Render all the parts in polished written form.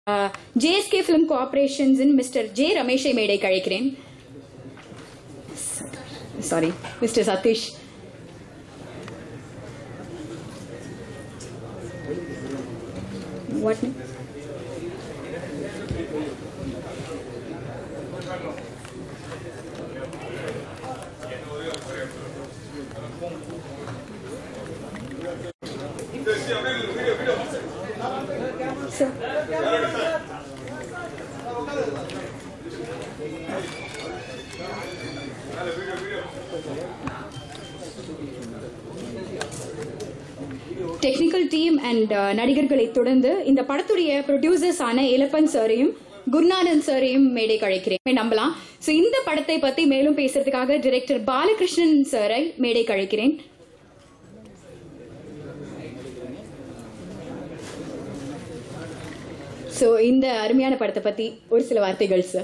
JSK Film Corporations in Mr. J. Rameshai மேடைக்கு அழைக்கிறேன். Sorry, Mr. Satish. What name? Sir. Technical team and நடிகர்களை தொடர்ந்து இந்த படத்துடைய ப்ரொடியூசர்ஸ் ஆன இலப்பன் சாரையும் குருநாதன் சாரையும் மேடைக்கு அழைக்கிறேன். நம்பலாம். ஸோ இந்த படத்தை பத்தி மேலும் பேசுறதுக்காக டைரக்டர் பாலகிருஷ்ணன் சாரை மேடைக்கு அழைக்கிறேன். ஸோ இந்த அருமையான படத்தை பத்தி ஒரு சில வார்த்தைகள் சார்.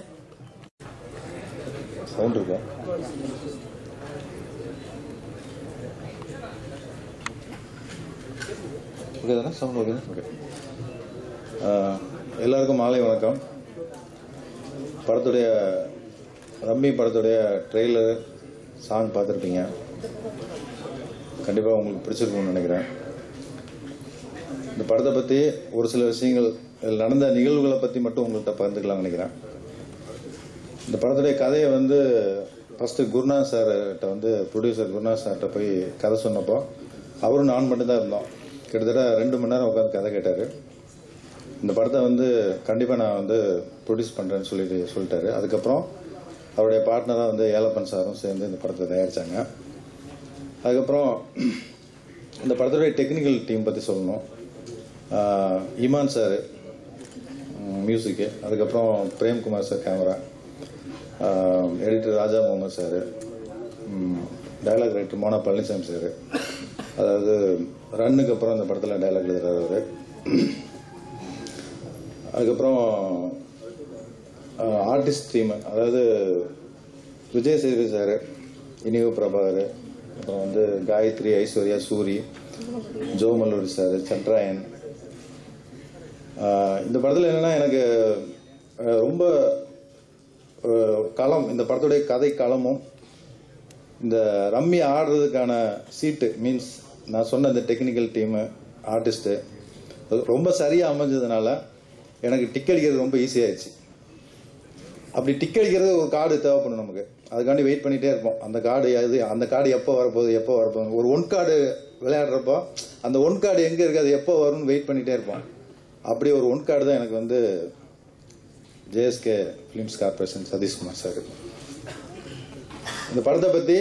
எல்லாருக்கும் மாலை வணக்கம். படத்துடைய ரம்மி படத்துடைய ட்ரெய்லர் சாங் பார்த்துருப்பீங்க. கண்டிப்பாக உங்களுக்கு பிடிச்சிருக்கும்னு நினைக்கிறேன். இந்த படத்தை பற்றி ஒரு சில விஷயங்கள், இதில் நடந்த நிகழ்வுகளை பற்றி மட்டும் உங்கள்கிட்ட பகிர்ந்துக்கலாம்னு நினைக்கிறேன். இந்த படத்துடைய கதையை வந்து ஃபஸ்ட்டு குருநாத் சார்கிட்ட வந்து ப்ரொடியூசர் குருநாத் சார்கிட்ட போய் கதை சொன்னப்போ அவரும் நான் மட்டும்தான் இருந்தோம். கிட்டத்தட்ட 2 மணி நேரம் உட்காந்து கதை கேட்டார். இந்த படத்தை வந்து கண்டிப்பாக நான் வந்து ப்ரொடியூஸ் பண்ணுறேன்னு சொல்லிட்டாரு. அதுக்கப்புறம் அவருடைய பார்ட்னராக வந்து ஏலப்பன் சாரும் சேர்ந்து இந்த படத்தை தயாரித்தாங்க. அதுக்கப்புறம் இந்த படத்துடைய டெக்னிக்கல் டீம் பற்றி சொல்லணும். இமான் சார் மியூசிக்கு, அதுக்கப்புறம் Premkumar sir camera, editor Raja Mohammed sir, dialogue writer Mona Palanisamy sir, அதாவது ரன்னுக்கு அப்புறம் இந்த படத்தில் டைலாக் எழுதுறாரு அவர். அதுக்கப்புறம் ஆர்டிஸ்ட் டீம், அதாவது விஜய் சேதுபதி சார், இனிவு பிரபாகர், அப்புறம் வந்து காயத்ரி, ஐஸ்வர்யா, சூரி, ஜோ மல்லூரி சார், சந்திராயன். இந்த படத்தில் என்னென்னா எனக்கு ரொம்ப களம், இந்த படத்துடைய கதை களமும் இந்த ரம்மி ஆடுறதுக்கான சீட்டு மீன்ஸ் நான் சொன்ன இந்த டெக்னிக்கல் டீமு, ஆர்டிஸ்ட்டு ரொம்ப சரியாக அமைஞ்சதுனால எனக்கு டிக் அடிக்கிறது ரொம்ப ஈஸியாகிடுச்சு. அப்படி டிக் அடிக்கிறது ஒரு கார்டு தேவைப்படும் நமக்கு. அதுக்காண்டி வெயிட் பண்ணிகிட்டே இருப்போம். அந்த கார்டு எப்போ வரப்போகுது. ஒரு 1 கார்டு விளையாடுறப்போ அந்த 1 கார்டு எங்கே இருக்குது, அது எப்போ வரும்னு வெயிட் பண்ணிகிட்டே இருப்போம். அப்படி ஒரு 1 கார்டு தான் எனக்கு வந்து JSK films corporation Satishkumar sir. இந்த படத்தை பற்றி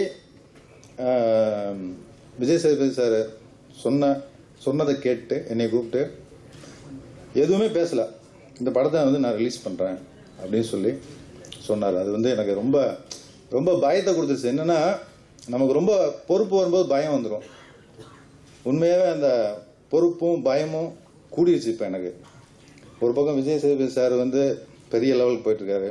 விஜய் சேதுபதி சார் சொன்னதை கேட்டு என்னை கூப்பிட்டு எதுவுமே பேசலை, இந்த படத்தை வந்து நான் ரிலீஸ் பண்ணுறேன் அப்படின்னு சொல்லி சொன்னார். அது வந்து எனக்கு ரொம்ப ரொம்ப பயத்தை கொடுத்துருச்சு. என்னென்னா நமக்கு ரொம்ப பொறுப்பு வரும்போது பயம் வந்துடும். உண்மையாகவே அந்த பொறுப்பும் பயமும் கூடிருச்சு. இப்போ எனக்கு ஒரு பக்கம் விஜய் சேதுபதி சார் வந்து பெரிய லெவலுக்கு போயிட்டுருக்காரு.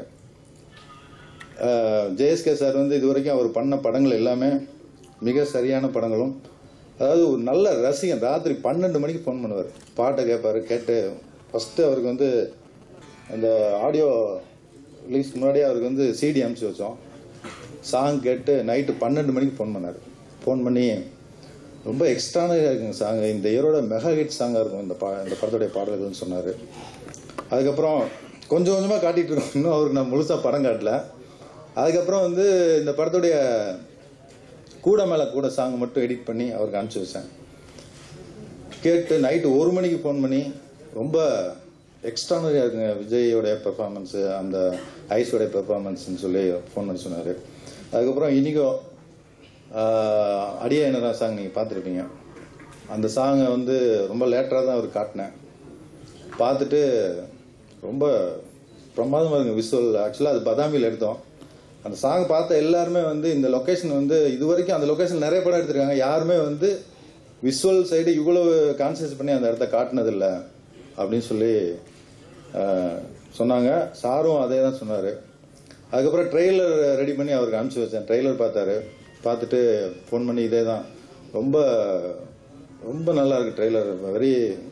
JSK சார் வந்து இது வரைக்கும் அவர் பண்ண படங்கள் எல்லாமே மிக சரியான படங்களும், அதாவது ஒரு நல்ல ரசிகன். ராத்திரி 12 மணிக்கு ஃபோன் பண்ணுவார், பாட்டை கேட்பார். கேட்டு ஃபஸ்ட்டு அவருக்கு வந்து அந்த ஆடியோ ரிலீஸ்க்கு முன்னாடியே அவருக்கு வந்து CD அனுப்பிச்சி வச்சோம். சாங் கேட்டு நைட்டு 12 மணிக்கு ஃபோன் பண்ணார். ஃபோன் பண்ணி ரொம்ப எக்ஸ்ட்ரானரியாக இருக்குங்க சாங்கு, இந்த இயரோட மெகா ஹிட் சாங்காக இருக்கும் இந்த படத்துடைய பாடல்கள்னு சொன்னார். அதுக்கப்புறம் கொஞ்சம் கொஞ்சமாக காட்டிகிட்டு இருக்கோம். இன்னும் அவருக்கு நான் முழுசாக படம் காட்டல. அதுக்கப்புறம் வந்து இந்த படத்துடைய கூட மேலே கூட சாங் மட்டும் எடிட் பண்ணி அவருக்கு அனுப்பிச்சி வச்சேன். கேட்டு நைட்டு 1 மணிக்கு ஃபோன் பண்ணி ரொம்ப எக்ஸ்ட்ரானரியாக இருக்குங்க விஜயோடைய பெர்ஃபார்மன்ஸு, அந்த ஐஸோடைய பெர்ஃபார்மன்ஸ்ன்னு சொல்லி ஃபோன் பண்ணி சொன்னார். அதுக்கப்புறம் இனிகோ அடியா என்னடா சாங் நீங்கள் பார்த்துருப்பீங்க. அந்த சாங்கை வந்து ரொம்ப லேட்டராக தான் அவர் காட்டினேன். பார்த்துட்டு ரொம்ப பிரமாதமாக இருக்குங்க விஷுவல். ஆக்சுவலாக அது பதாமியில் எடுத்தோம். அந்த சாங் பார்த்த எல்லாருமே வந்து இந்த லொக்கேஷன் வந்து இது வரைக்கும் அந்த லொக்கேஷன் நிறைய படம் எடுத்திருக்காங்க, யாருமே வந்து விஷுவல் சைடு இவ்வளவு கான்சன்ட்ரேட் பண்ணி அந்த இடத்த காட்டினதில்லை அப்படின்னு சொல்லி சொன்னாங்க. சாரும் அதே தான் சொன்னார். அதுக்கப்புறம் ட்ரெய்லர் ரெடி பண்ணி அவருக்கு அனுப்பிச்சி வச்சேன். ட்ரெய்லர் பார்த்தாரு. பார்த்துட்டு ஃபோன் பண்ணி இதே தான் ரொம்ப ரொம்ப நல்லா இருக்குது ட்ரெய்லர், வெரி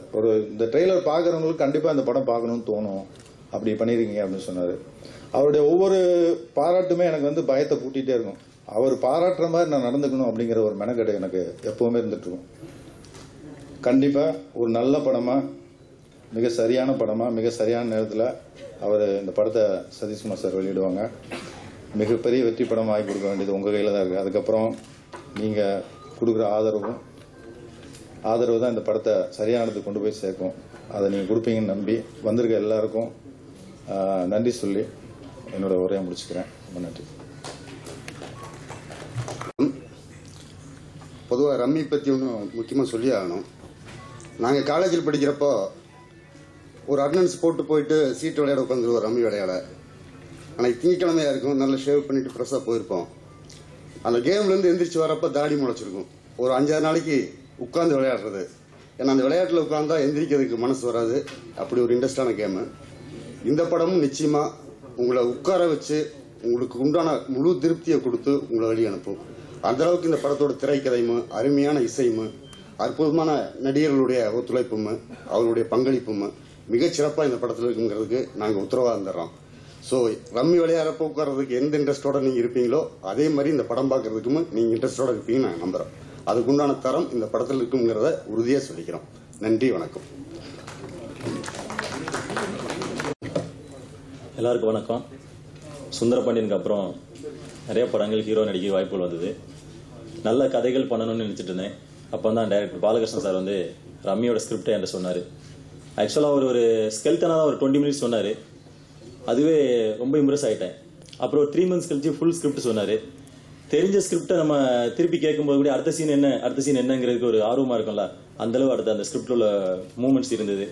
ஒரு இந்த ட்ரெய்லர் பார்க்குறவங்களுக்கு கண்டிப்பாக இந்த படம் பார்க்கணும்னு தோணும், அப்படி பண்ணியிருக்கீங்க அப்படின்னு சொன்னார். அவருடைய ஒவ்வொரு பாராட்டுமே எனக்கு வந்து பயத்தை கூட்டிகிட்டே இருக்கும். அவர் பாராட்டுற மாதிரி நான் நடந்துக்கணும் அப்படிங்கிற ஒரு மெனக்கெடு எனக்கு எப்போவுமே இருந்துகிட்ருக்கும். கண்டிப்பாக ஒரு நல்ல படமாக, மிக சரியான படமாக, மிக சரியான நேரத்தில் அவர் இந்த படத்தை சதீஷ்குமார் சார் வெளியிடுவாங்க. மிகப்பெரிய வெற்றி படம் வாங்கி கொடுக்க வேண்டியது உங்கள் கையில் தான் இருக்குது. அதுக்கப்புறம் நீங்கள் கொடுக்குற ஆதரவு தான் இந்த படத்தை சரியான இடத்துக்கு கொண்டு போய் சேர்க்கும். அதை நீங்கள் கொடுப்பீங்கன்னு நம்பி வந்திருக்க எல்லாருக்கும் நன்றி சொல்லி என்னோட உரையை முடிச்சுக்கிறேன். ரொம்ப நன்றி. பொதுவாக ரம்மி பற்றி ஒன்று முக்கியமாக சொல்லி ஆகணும். நாங்கள் காலேஜில் படிக்கிறப்போ ஒரு அட்டண்டன்ஸ் போட்டு போயிட்டு சீட்டு விளையாட உட்காந்துருவோம், ரம்மி விளையாட. ஆனால் திங்கக்கிழமையாக இருக்கும், நல்லா ஷேவ் பண்ணிட்டு ஃப்ரெஷ்ஷாக போயிருப்போம். அந்த கேம்லேருந்து எந்திரிச்சு வரப்போ தாடி முளைச்சிருக்கும். ஒரு 5-6 நாளைக்கு உட்காந்து விளையாடுறது. ஏன்னா அந்த விளையாட்டில் உட்காந்தா எந்திரிக்கிறதுக்கு மனசு வராது. அப்படி ஒரு இன்ட்ரெஸ்டான கேமு. இந்த படமும் நிச்சயமாக உங்களை உட்கார வச்சு உங்களுக்கு உண்டான முழு திருப்தியை கொடுத்து உங்களை வழி அனுப்பும். அந்த அளவுக்கு இந்த படத்தோட திரைக்கதையும் அருமையான இசையும் அற்புதமான நடிகர்களுடைய ஒத்துழைப்பும் அவருடைய பங்களிப்பும் மிகச்சிறப்பாக இந்த படத்தில் இருக்குங்கிறதுக்கு நாங்கள் உத்தரவாதம் தர்றோம். ஸோ ரம்மி விளையாடுறப்போ உட்கார்றதுக்கு எந்த இன்ட்ரெஸ்டோட நீங்கள் இருப்பீங்களோ அதே மாதிரி இந்த படம் பார்க்கறதுக்கும் நீங்கள் இன்ட்ரெஸ்டோட இருப்பீங்கன்னு நாங்கள் நம்புகிறோம். அதுக்குண்டான தரம் இந்த படத்தில் இருக்குங்கிறத உறுதியாக சொல்லிக்கிறோம். நன்றி, வணக்கம். எல்லாருக்கும் வணக்கம். சுந்தரபாண்டியனுக்கு அப்புறம் நிறைய படங்கள் ஹீரோ நடிக்க வாய்ப்புகள் வந்தது. நல்ல கதைகள் பண்ணணும்னு நினச்சிட்டு இருந்தேன். அப்போ தான் டைரக்டர் பாலகிருஷ்ணன் சார் வந்து ரம்மியோட ஸ்கிரிப்டை என்கிட்ட சொன்னார். ஆக்சுவலாக அவர் ஒரு ஸ்கெல்டனாக தான் ஒரு 20 மினிட்ஸ் சொன்னார். அதுவே ரொம்ப இம்ப்ரெஸ் ஆகிட்டேன். அப்புறம் ஒரு 3 மந்த்ஸ் கழிச்சு ஃபுல் ஸ்கிரிப்ட் சொன்னார். தெரிஞ்ச ஸ்கிரிப்டை நம்ம திருப்பி கேட்கும்போது கூட அடுத்த சீன் என்னங்கிறதுக்கு ஒரு ஆர்வமாக இருக்கும்ல, அந்தளவு அடுத்த அந்த ஸ்கிரிப்டில் உள்ள மூமெண்ட்ஸ் இருந்தது.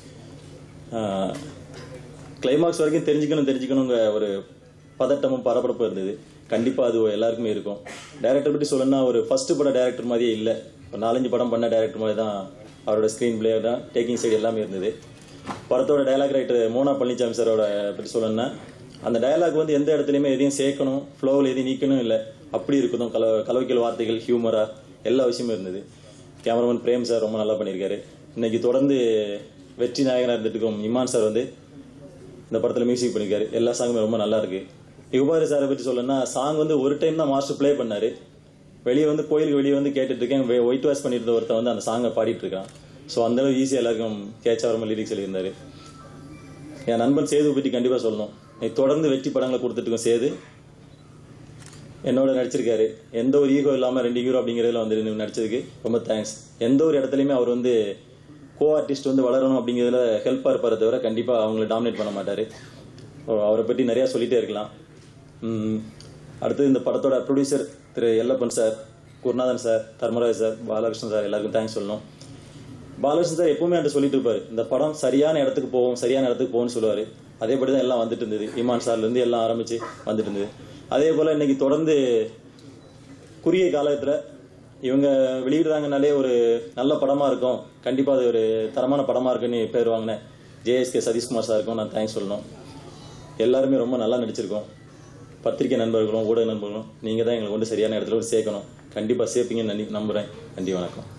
கிளைமாக்ஸ் வரைக்கும் தெரிஞ்சுக்கணுங்கிற ஒரு பதட்டமும் பரபரப்பும் இருந்தது. கண்டிப்பாக அது எல்லாருக்குமே இருக்கும். டைரக்டர் பற்றி சொல்லணும்னா ஒரு ஃபர்ஸ்ட் பட டைரக்டர் மாதிரியே இல்லை, ஒரு 4-5 படம் பண்ண டைரக்டர் மாதிரி தான் அவரோட ஸ்க்ரீன் பிளே தான், டேக்கிங் சைடு எல்லாமே இருந்தது. படத்தோட டைலாக் ரைட்டர் மோனா பழனிசாமி சாரோட பற்றி சொல்லணும்னா அந்த டைலாக் வந்து எந்த இடத்துலையுமே எதையும் சேர்க்கணும், ஃப்ளோவில் எதையும் நீக்கணும் இல்லை, அப்படி இருக்கணும். கலவைக்கல் வார்த்தைகள், ஹியூமரா எல்லா விஷயமும் இருந்தது. கேமராமேன் பிரேம் சார் ரொம்ப நல்லா பண்ணியிருக்காரு. இன்னைக்கு தொடர்ந்து வெற்றி நாயகனாக இருந்துட்டு இருக்கும் இமான் சார் வந்து இந்த படத்தில் மியூசிக் பண்ணியிருக்காரு. எல்லா சாங்குமே ரொம்ப நல்லா இருக்கு. யுபாரி சாரை பற்றி சொல்லணும்னா சாங் வந்து ஒரு டைம் தான் மாஸ்டர் பிளே பண்ணாரு. வெளியே வந்து கோயிலுக்கு வெளியே வந்து கேட்டுட்டு இருக்கேன். ஒயிட் வாஷ் பண்ணிட்டு இருந்த ஒருத்தர் வந்து அந்த சாங்கை பாடிட்டு இருக்கான். ஸோ அந்த அளவு ஈஸியாக எல்லாருக்கும் கேட்ச் ஆகிற மாதிரி லிரிக்ஸ் எழுதியிருந்தாரு. என் நண்பன் சேது பற்றி கண்டிப்பாக சொல்லணும். தொடர்ந்து வெற்றி படங்களை கொடுத்துட்டு இருக்கோம். சேது என்னோட நடிச்சிருக்காரு. எந்த ஒரு ஈகோ இல்லாமல் 2 ஹீரோ அப்படிங்கிறதுல வந்து நடிச்சதுக்கு ரொம்ப தேங்க்ஸ். எந்த ஒரு இடத்துலையுமே அவர் வந்து கோ ஆர்டிஸ்ட் வந்து வளரணும் அப்படிங்கிறதுல ஹெல்ப்பாக இருப்பாரை தவிர கண்டிப்பாக அவங்களை டாமினேட் பண்ண மாட்டார். அவரை பற்றி நிறையா சொல்லிகிட்டே இருக்கலாம். அடுத்தது இந்த படத்தோட producer Thiru Ellappan sir, Gurunathan sir, Dharmaraj sir, Balakrishnan sir எல்லாருக்கும் தேங்க்ஸ் சொல்லணும். பாலகிருஷ்ணன் சார் எப்பவுமே என்கிட்ட சொல்லிட்டு இருப்பாரு, இந்த படம் சரியான இடத்துக்கு போகும்னு சொல்லுவார். அதேபடி தான் எல்லாம் வந்துட்டு இருந்தது. இமான் சார்லேருந்து எல்லாம் ஆரம்பித்து வந்துட்டு இருந்தது. அதே போல் இன்னைக்கு தொடர்ந்து குறுகிய காலத்தில் இவங்க வெளியிடுறாங்கனாலே ஒரு நல்ல படமாக இருக்கும், கண்டிப்பாக அது ஒரு தரமான படமாக இருக்குன்னு பேர் வாங்கினேன் ஜேஎஸ்கே சதீஷ்குமார் சாருக்கும் நான் தேங்க்ஸ் சொல்லணும். எல்லாருமே ரொம்ப நல்லா நடிச்சிருக்கோம். பத்திரிகை நண்பர்களும் ஊடக நண்பர்களும் நீங்கள் தான் எங்களை கொண்டு சரியான இடத்துல போய் சேர்க்கணும். கண்டிப்பாக சேர்ப்பீங்கன்னு நம்புகிறேன். நன்றி, வணக்கம்.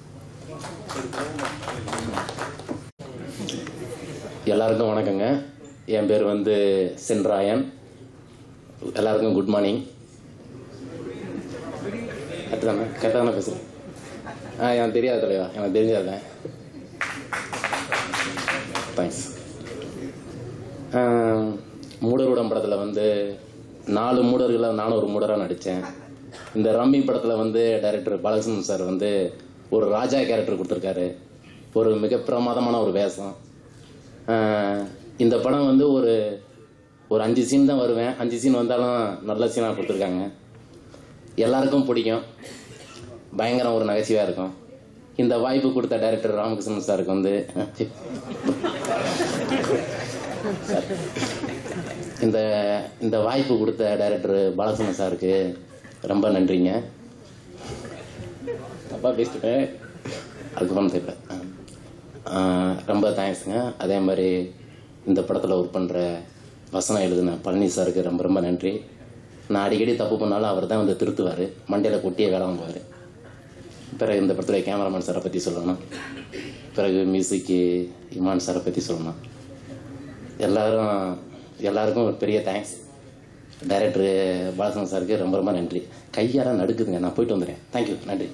எல்லாருக்கும் வணக்கங்க. என் பேர் வந்து சென்ராயன். எல்லாருக்கும் குட் மார்னிங். கரெக்டாக பேசுகிறேன். எனக்கு தெரியாது தலைவா, எனக்கு தெரிஞ்சாதேன். தேங்க்ஸ். மூடருடம் படத்தில் வந்து 4 மூடர்களை நானும் ஒரு மூடராக நடித்தேன். இந்த ரம்மி படத்தில் வந்து டைரக்டர் பாலகிருஷ்ணன் சார் வந்து ஒரு ராஜா கேரக்டர் கொடுத்துருக்காரு. ஒரு மிக பிரமாதமான ஒரு வேஷம். இந்த படம் வந்து ஒரு 5 சீன் தான் வருவேன். 5 சீன் வந்தாலும் நல்ல சீனாக கொடுத்துருக்காங்க. எல்லாருக்கும் பிடிக்கும். பயங்கரம் ஒரு நகைச்சுவையாக இருக்கும். இந்த வாய்ப்பு கொடுத்த டைரக்டர் ராமகிருஷ்ணன் சாருக்கு வந்து இந்த வாய்ப்பு கொடுத்த டைரக்டர் பாலகிருஷ்ணன் சாருக்கு ரொம்ப நன்றிங்க. தப்பா பேசிட்டேன், அதுக்கப்புறம் தெரியல. ரொம்ப தேங்க்ஸுங்க. அதே மாதிரி இந்த படத்தில் ஒர்க் பண்ணுற வசனம் எழுதுன பழனி சாருக்கு ரொம்ப ரொம்ப நன்றி. நான் அடிக்கடி தப்பு பண்ணாலும் அவர் தான் வந்து திருத்துவார், மண்டையில் கொட்டியே வேலை வாங்குவார். பிறகு இந்த படத்தில் கேமராமேன் சாரை பற்றி சொல்லணும். பிறகு மியூசிக்கு இமான் சாரை பற்றி சொல்லணும். எல்லாருக்கும் ஒரு பெரிய தேங்க்ஸ். டைரக்டர் பாலகிருஷ்ணன் சாருக்கு ரொம்ப ரொம்ப நன்றி. கையால் நடுக்குதுங்க. நான் போயிட்டு வந்துடுறேன். தேங்க்யூ, நன்றி.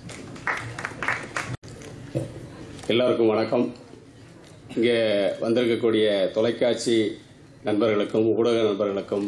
எல்லோருக்கும் வணக்கம். இங்கே வந்திருக்கக்கூடிய தொலைக்காட்சி நண்பர்களுக்கும் ஊடக நண்பர்களுக்கும்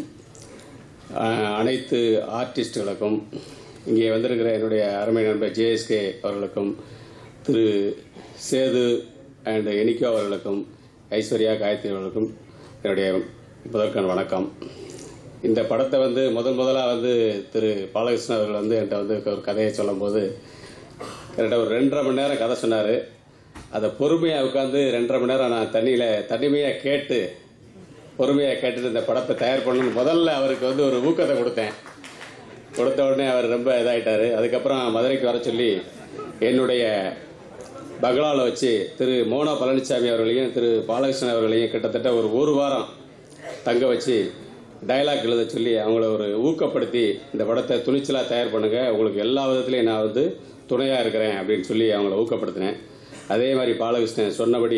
அனைத்து ஆர்டிஸ்டுகளுக்கும் இங்கே வந்திருக்கிற என்னுடைய அருமை நண்பர் ஜேஎஸ்கே அவர்களுக்கும் திரு சேது அண்ட் எனிகோ அவர்களுக்கும் ஐஸ்வர்யா காயத்ரி அவர்களுக்கும் என்னுடைய முதற்கண் வணக்கம். இந்த படத்தை முதலாக திரு பாலகிருஷ்ணன் அவர்கள் என்கிட்ட ஒரு கதையை சொல்லும்போது என்கிட்ட ஒரு 2.5 மணி நேரம் கதை சொன்னார். அதை பொறுமையாக உட்காந்து 2.5 மணி நேரம் நான் தனிமையாக கேட்டுட்டு இந்த படத்தை தயார் பண்ணணும்னு முதல்ல அவருக்கு ஒரு ஊக்கத்தை கொடுத்த உடனே அவர் ரொம்ப இதாகிட்டார். அதுக்கப்புறம் மதுரைக்கு வர சொல்லி என்னுடைய பங்களாவில் வச்சு திரு மோனா பழனிசாமி அவர்களையும் திரு பாலகிருஷ்ணன் அவர்களையும் கிட்டத்தட்ட ஒரு வாரம் தங்க வச்சு டயலாக் எழுத சொல்லி அவங்கள ஒரு ஊக்கப்படுத்தி இந்த படத்தை துணிச்சலாக தயார் பண்ணுங்க, உங்களுக்கு எல்லா விதத்துலையும் நான் துணையாக இருக்கிறேன் அப்படின்னு சொல்லி அவங்கள ஊக்கப்படுத்தினேன். அதே மாதிரி பாலகிருஷ்ணன் சொன்னபடி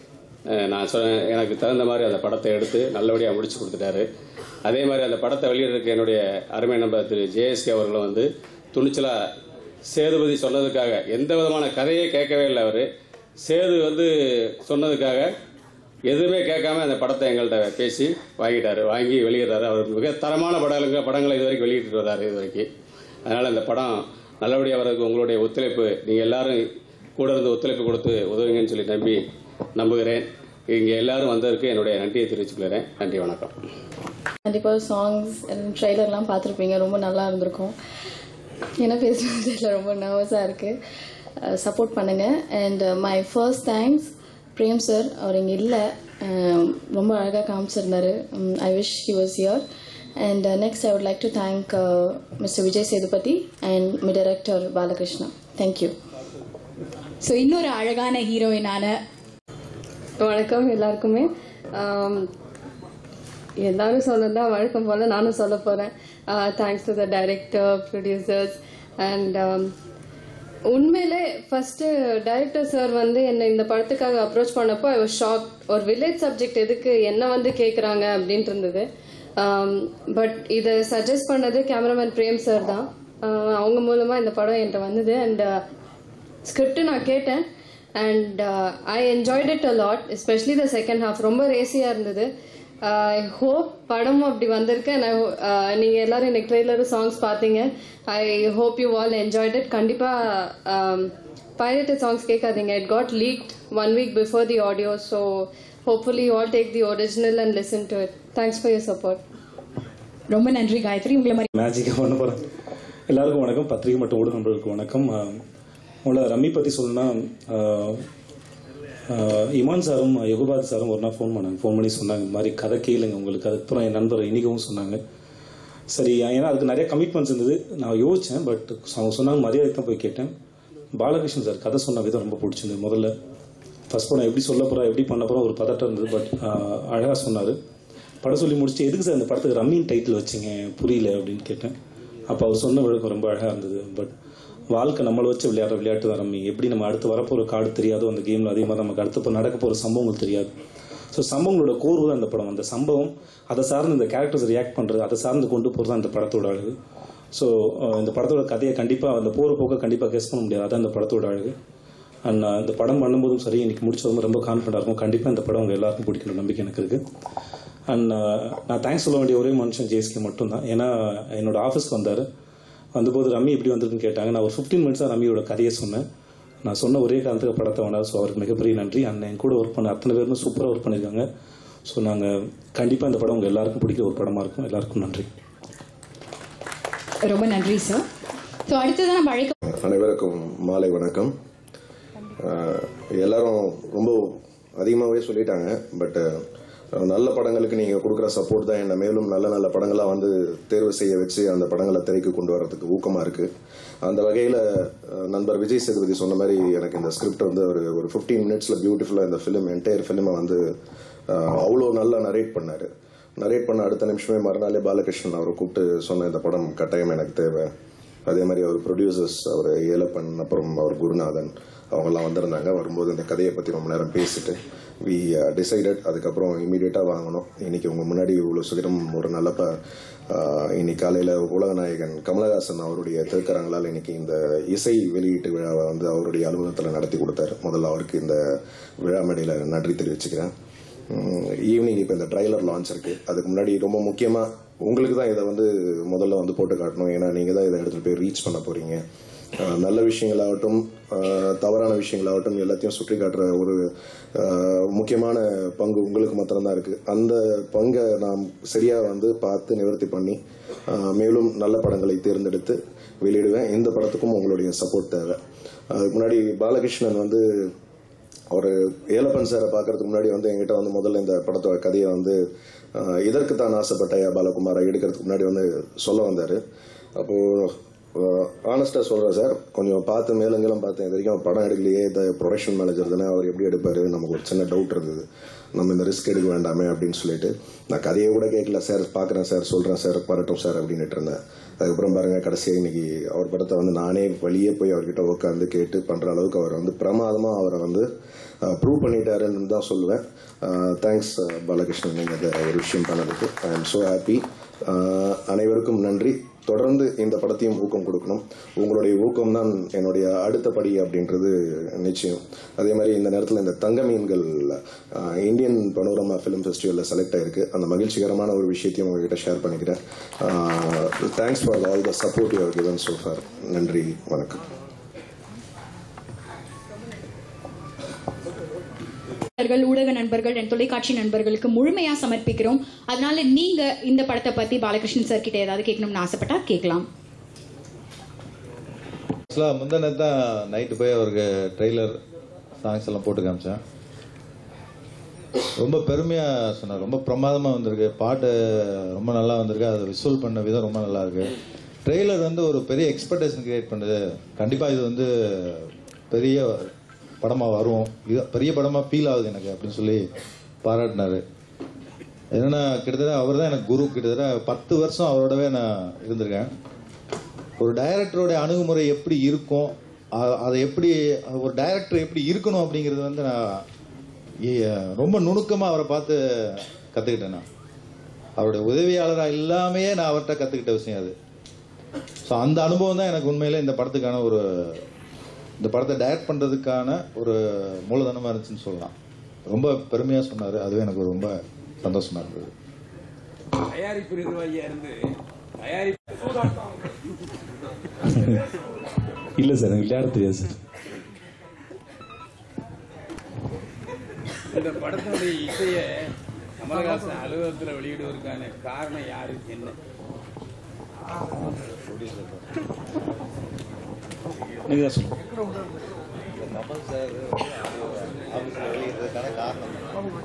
எனக்கு தகுந்த மாதிரி அந்த படத்தை எடுத்து நல்லபடியாக முடிச்சு கொடுத்துட்டாரு. அதே மாதிரி அந்த படத்தை வெளியிடறதுக்கு என்னுடைய அருமை நண்பர் திரு ஜேஎஸ்கே அவர்களும் துணிச்சலாக சேதுபதி சொன்னதுக்காக எந்த விதமான கதையே கேட்கவே இல்லை. அவர் சேது சொன்னதுக்காக எதுவுமே கேட்காம அந்த படத்தை எங்கள்கிட்ட பேசி வாங்கி வெளியிடுறாரு. அவர் மிக தரமான படங்களை இது வரைக்கும் வெளியிட்டு வர்றாரு இது வரைக்கும். அதனால் அந்த படம் நல்லபடியாக வர்றதுக்கு உங்களுடைய ஒத்துழைப்பு, நீங்கள் எல்லாரும் கூட இருந்து ஒத்துழைப்பு கொடுத்து உதவுங்கன்னு சொல்லி நம்புகிறேன். இங்கே எல்லாரும் வந்ததற்கு என்னுடைய நன்றியை தெரிவிச்சுக்கிறேன். நன்றி, வணக்கம். கண்டிப்பாக சாங்ஸ் ட்ரெய்லர்லாம் பார்த்துருப்பீங்க, ரொம்ப நல்லா இருந்திருக்கும். என்ன பேசுறது ரொம்ப நர்வஸாக இருக்குது. சப்போர்ட் பண்ணுங்கள். And my first thanks Prem sir. அவர் இங்கே இல்லை, ரொம்ப அழகாக காமிச்சிருந்தார். I wish he was here. And next I would like to thank mister Vijay Sethupathi and my director Balakrishna. Thank you. So இன்னொரு அழகான ஹீரோயினான வணக்கம் எல்லாருக்குமே. எல்லாரும் சொன்னதான் வழக்கம் போல் நானும் சொல்ல போகிறேன். Thanks to the director, producers and உண்மையிலே ஃபஸ்ட்டு டைரக்டர் சார் என்னை இந்த படத்துக்காக அப்ரோச் பண்ணப்போ ஐ வாஸ் ஷாக். ஒரு வில்லேஜ் சப்ஜெக்ட் எதுக்கு என்ன கேட்குறாங்க அப்படின்ட்டு இருந்தது. பட் இதை சஜஸ்ட் பண்ணது கேமராமேன் பிரேம் சார் தான். அவங்க மூலமாக இந்த படம் என்கிட்ட வந்தது. அண்ட் ஸ்கிரிப்ட் நான் கேட்டேன் and I enjoyed it a lot, especially the second half ரொம்ப ரேசியாக இருந்தது. ஐ ஹோப் படமும் அப்படி வந்திருக்கு. நீங்கள் எல்லாரும் இன்னைக்கு ட்ரெய்லரும் சாங்ஸ் பார்த்தீங்க. I hope you all enjoyed it. கண்டிப்பாக பைரேட்டட் சாங்ஸ் கேட்காதீங்க. It got leaked 1 week before the audio. So hopefully you all take the original and listen to it. Thanks for your support. ரொம்ப நன்றி காயத்ரி. உங்களை மாதிரி மேஜிக்காக பண்ண போகிறேன். எல்லாருக்கும் வணக்கம். பத்திரிகை மற்றும் ஊடக நண்பர்களுக்கு வணக்கம். உங்களை ரம்மி பற்றி சொல்லணும்னா, இமான் சாரும் யுகபாத் சாரும் ஒரு நாள் ஃபோன் பண்ணி சொன்னாங்க, இந்த மாதிரி கதை கேளுங்க உங்களுக்கு. அதுக்கப்புறம் என் நண்பர் இனிகவும் சொன்னாங்க. சரி, ஏன்னா அதுக்கு நிறைய கமிட்மெண்ட்ஸ் இருந்தது. நான் யோசித்தேன், பட் அவங்க சொன்னாங்க மரியாதை தான் போய் கேட்டேன். பாலகிருஷ்ணன் சார் கதை சொன்ன விதம் ரொம்ப பிடிச்சிருந்தது. முதல்ல ஃபர்ஸ்ட் படம் எப்படி சொல்ல போகிறோம், எப்படி பண்ண போகிறோம், ஒரு பதட்டம் இருந்தது. பட் அழகாக சொன்னார். படம் சொல்லி முடிச்சுட்டு எதுக்கு சார் இந்த படத்துக்கு ரம்மின் டைட்டில் வச்சிங்க, புரியல அப்படின்னு கேட்டேன். அப்போ அவர் சொன்ன விளக்கம் ரொம்ப அழகாக இருந்தது. பட் வாழ்க்கை நம்மளை வச்சு விளையாட்டு தான் ரம்மி. எப்படி நம்ம அடுத்து வரப்போகிற கார்டு தெரியாதோ அந்த கேமில், அதே மாதிரி நமக்கு அடுத்து நடக்க போகிற சம்பவங்கள் தெரியாது. ஸோ சம்பவங்களோட கோர்வு தான் இந்த படம். அந்த சம்பவம் அதை சார்ந்து இந்த கேரக்டர்ஸ் ரியாக்ட் பண்ணுறது, அதை சார்ந்து கொண்டு போகிறது தான் இந்த படத்தோட அழகு. ஸோ இந்த படத்தோட கதையை கண்டிப்பாக அந்த போகிற போக்க கண்டிப்பாக கெஸ் பண்ண முடியாது. அதான் இந்த படத்தோட அழகு. அண்ட் இந்த படம் பண்ணும்போதும் சரி, இன்னைக்கு முடிச்சதும் ரொம்ப கான்ஃபிடண்டாக இருக்கும். கண்டிப்பாக இந்த படம் உங்கள் எல்லாருக்கும் பிடிக்கிற நம்பிக்கை எனக்கு இருக்குது. அண்ட் நான் தேங்க்ஸ் சொல்ல வேண்டிய ஒரே மனுஷன் ஜேஎஸ்கே மட்டும்தான். ஏன்னா என்னோட ஆஃபீஸ்க்கு வந்தபோது ரம்மி எப்படி வந்திருக்குன்னு கேட்டாங்க. நான் ஒரு 15 minutes ரம்மியோட கதையை சொன்னேன். நான் சொன்ன ஒரே காலத்துக்கு படத்தை வேணார். ஸோ அவருக்கு மிகப்பெரிய நன்றி. அண்ட் என் கூட ஒர்க் பண்ண அத்தனை பேருமே சூப்பராக ஒர்க் பண்ணியிருக்காங்க. ஸோ நாங்கள் கண்டிப்பாக இந்த படம் உங்கள் எல்லாருக்கும் பிடிக்கிற ஒரு படமாக இருக்கும். எல்லாருக்கும் நன்றி. ரொம்ப நன்றி சார். ஸோ அடுத்ததான் நம்ம அனைவருக்கும் மாலை வணக்கம். எல்லாரும் ரொம்ப அதிகமாகவே சொல்லிட்டாங்க. பட் நல்ல படங்களுக்கு நீங்கள் கொடுக்குற சப்போர்ட் தான் என்னை மேலும் நல்ல நல்ல படங்களாக தேர்வு செய்ய வச்சு அந்த படங்களை திரைக்கு கொண்டு வரதுக்கு ஊக்கமாக இருக்குது. அந்த வகையில் நண்பர் விஜய் சேதுபதி சொன்ன மாதிரி எனக்கு இந்த ஸ்கிரிப்ட் ஒரு 15 minutesல பியூட்டிஃபுல்லாக இந்த என்டையர் ஃபிலிமை அவ்வளோ நல்லா நரேட் பண்ணார். நரேட் பண்ண அடுத்த நிமிஷமே மறுநாளே பாலகிருஷ்ணன் அவரை கூப்பிட்டு சொன்ன இந்த படம் கட்டாயம் எனக்கு தேவை. அதே மாதிரி அவர் ப்ரொடியூசர்ஸ், அவர் ஏலப்பன், அப்புறம் அவர் குருநாதன், அவங்கெல்லாம் வந்திருந்தாங்க. வரும்போது இந்த கதையை பற்றி ரொம்ப நேரம் பேசிட்டு வி டிசைடட். அதுக்கப்புறம் இமீடியட்டாக வாங்கினோம். இன்றைக்கி உங்கள் முன்னாடி இவ்வளோ சீக்கிரம் ஒரு நல்ல இன்னைக்கு காலையில் உலகநாயகன் கமலஹாசன் அவருடைய திருக்கரங்களால் இன்னைக்கு இந்த இசை வெளியீட்டு விழாவை வந்து அவருடைய அலுவலகத்தில் நடத்தி கொடுத்தாரு. முதல்ல அவருக்கு இந்த விழா மேடையில் நன்றி தெரிவிச்சுக்கிறேன். ஈவினிங் இப்போ இந்த ட்ரைலர் லான்ச் இருக்குது. அதுக்கு முன்னாடி ரொம்ப முக்கியமாக உங்களுக்கு தான் இதை வந்து முதல்ல வந்து போட்டு காட்டணும். ஏன்னா நீங்கள் தான் இதை எடுத்துகிட்டு போய் ரீச் பண்ண போகிறீங்க. நல்ல விஷயங்களாகட்டும் தவறான விஷயங்களாகட்டும் எல்லாத்தையும் சுற்றி காட்டுற ஒரு முக்கியமான பங்கு உங்களுக்கு மாத்திரம்தான் இருக்குது. அந்த பங்கை நாம் சரியாக வந்து பார்த்து நிவர்த்தி பண்ணி மேலும் நல்ல படங்களை தேர்ந்தெடுத்து வெளியிடுவேன். இந்த படத்துக்கும் உங்களுடைய சப்போர்ட் தேவை. அதுக்கு முன்னாடி பாலகிருஷ்ணன் வந்து ஒரு ஏலப்பன் சாரை பார்க்கறதுக்கு முன்னாடி வந்து என்கிட்ட வந்து முதல்ல இந்த படத்தோட கதையை வந்து இதற்கு தான் ஆசைப்பட்டையா பாலகுமாரை எடுக்கிறதுக்கு முன்னாடி வந்து சொல்ல வந்தார். அப்போது ஆனஸ்டாக சொல்கிறேன் சார், கொஞ்சம் பார்த்து மேலங்கெல்லாம் பார்த்தேன். இது வரைக்கும் படம் எடுக்கலையே, இந்த ப்ரொடக்ஷன் மேனேஜர் தானே, அவர் எப்படி எடுப்பார், நமக்கு ஒரு சின்ன டவுட் இருந்தது. நம்ம இந்த ரிஸ்க் எடுக்க வேண்டாமே அப்படின்னு சொல்லிட்டு நான் கதையை கூட கேட்கல. சார் பார்க்குறேன் சார், சொல்கிறேன் சார், வரட்டும் சார் அப்படின்ட்டு இருந்தேன். அதுக்கப்புறம் பாருங்கள், கடைசியாக இன்னைக்கு அவர் படத்தை வந்து நானே வெளியே போய் அவர்கிட்ட உட்காந்து கேட்டு பண்ணுற அளவுக்கு அவர் வந்து பிரமாதமாக அவரை வந்து ப்ரூவ் பண்ணிட்டாருன்னு தான் சொல்லுவேன். தேங்க்ஸ் பாலகிருஷ்ணன், நீங்கள் அதை ஒரு விஷயம் பண்ணதுக்கு ஐ ஆம் ஸோ ஹாப்பி. அனைவருக்கும் நன்றி. தொடர்ந்து இந்த படத்தையும் ஊக்கம் கொடுக்கணும். உங்களுடைய ஊக்கம் தான் என்னுடைய அடுத்த படி அப்படின்றது நிச்சயம். அதே மாதிரி இந்த நேரத்தில் இந்த தங்க மீன்கள் இந்தியன் பனோரமா ஃபிலிம் ஃபெஸ்டிவலில் செலக்ட் ஆகிருக்கு. அந்த மகிழ்ச்சிகரமான ஒரு விஷயத்தையும் உங்ககிட்ட ஷேர் பண்ணிக்கிறேன். Thanks for all the support you have given so far. நன்றி, வணக்கம். ஊடக நண்பர்கள் அண்ட் தொலைக்காட்சி நண்பர்களுக்கு முழுமையா சமர்ப்பிக்கிறோம். அதனால நீங்க இந்த படத்தை பத்தி பாலகிருஷ்ணன் சார் கிட்ட ஏதாவது கேட்கணும்னு ஆசைப்பட்டா கேட்கலாம். முந்தின தான் நைட்டு போய் அவருக்கு ட்ரெய்லர் சாங்ஸ் எல்லாம் போட்டு காமிச்சேன். ரொம்ப பெருமையா சொன்னார். ரொம்ப பிரமாதமா வந்திருக்கு, பாட்டு ரொம்ப நல்லா வந்திருக்கு, அதை விசுவல் பண்ண விதம் ரொம்ப நல்லா இருக்கு. ட்ரெய்லர் வந்து ஒரு பெரிய எக்ஸ்பெக்டேஷன் கிரியேட் பண்ணுது. கண்டிப்பா இது வந்து பெரிய படமாக வரும், இது பெரிய படமாக ஃபீல் ஆகுது எனக்கு அப்படின்னு சொல்லி பாராட்டினாரு. என்னன்னா கிட்டத்தட்ட அவர் தான் எனக்கு குரு. கிட்டத்தட்ட 10 வருஷம் அவரோடவே நான் இருந்திருக்கேன். ஒரு டைரக்டரோட அணுகுமுறை எப்படி இருக்கும், அதை எப்படி ஒரு டைரக்டர் எப்படி இருக்கணும் அப்படிங்கிறது வந்து நான் ரொம்ப நுணுக்கமாக அவரை பார்த்து கற்றுக்கிட்டேன். நான் அவருடைய உதவியாளராக இல்லாமையே நான் அவர்கிட்ட கற்றுக்கிட்ட விஷயம் அது. ஸோ அந்த அனுபவம் தான் எனக்கு உண்மையிலே இந்த படத்துக்கான இந்த படத்தை டைரக்ட் பண்ணுறதுக்கான ஒரு மூலதனமாக இருந்துச்சுன்னு சொல்லலாம். ரொம்ப பெருமையாக சொன்னார். அதுவே எனக்கு ரொம்ப சந்தோஷமா இருந்தது. தயாரிப்பு நிர்வாகியா இருந்து இல்லை சார், எனக்கு விளையாட தெரியாது சார். இந்த படத்தினுடைய இசையை கமலஹாசன் அலுவலகத்தில் வெளியிடுவதற்கான காரணம் யாரு, என்ன? நீங்கள் தான் சொல்லுங்கள். கமல் சார் ஆஃபீஸில் வெளியிடுறதுக்கான காரணம்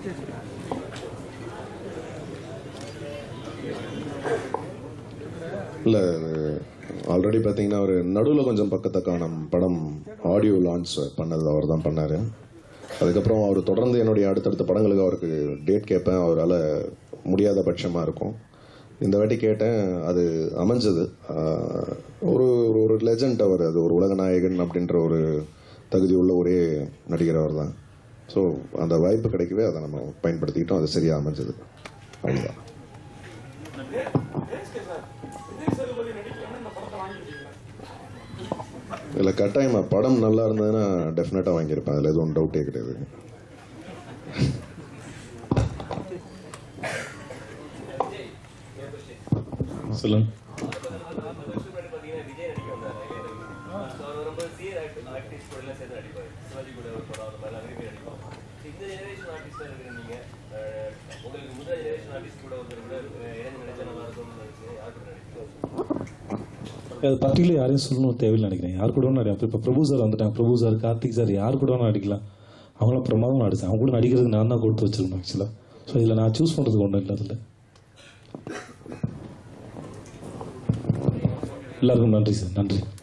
இல்லை, ஆல்ரெடி பார்த்தீங்கன்னா ஒரு நடுவில் கொஞ்சம் பக்கத்தக்கான படம் ஆடியோ லான்ச் பண்ணது அவர் தான் பண்ணார். அதுக்கப்புறம் அவர் தொடர்ந்து என்னுடைய அடுத்தடுத்த படங்களுக்கு அவருக்கு டேட் கேட்பேன், அவரால் முடியாத பட்சமாக இருக்கும். இந்த வாட்டி கேட்டேன், அது அமைஞ்சது. ஒரு ஒரு லெஜண்ட் அவர், அது ஒரு உலகநாயகன் அப்படின்ற ஒரு தகுதி உள்ள ஒரே நடிகர் அவர் தான். ஸோ அந்த வாய்ப்பு கிடைக்கவே அதை நம்ம பயன்படுத்திக்கிட்டோம். அது சரியாக அமைஞ்சது, அவ்வளோதான். இல்லை, கட்டாயமா படம் நல்லா இருந்ததுன்னா டெஃபினட்டாக வாங்கியிருப்பேன். அதில் எதுவும் டவுட்டே கிடையாது. சொல்லுங்க. அது பர்டிகுலர் யாரையும் சொல்லணும் தேவையில்லை நினைக்கிறேன். யார் கூட வேணும் நடிக்கலாம். இப்போ பிரபு சார் வந்துட்டாங்க, பிரபு சார், கார்த்திக் சார், யார் கூட வேணும் நடிக்கலாம். அவங்களாம் பிரமாதம் நடிச்சேன். அவங்க கூட நடிக்கிறதுக்கு நான் தான் கொடுத்து வச்சிருக்கேன் ஆக்சுவலாக. ஸோ இதில் நான் சூஸ் பண்ணுறதுக்கு ஒன்றும் இல்லை. அதில் எல்லாருக்கும் நன்றி சார், நன்றி.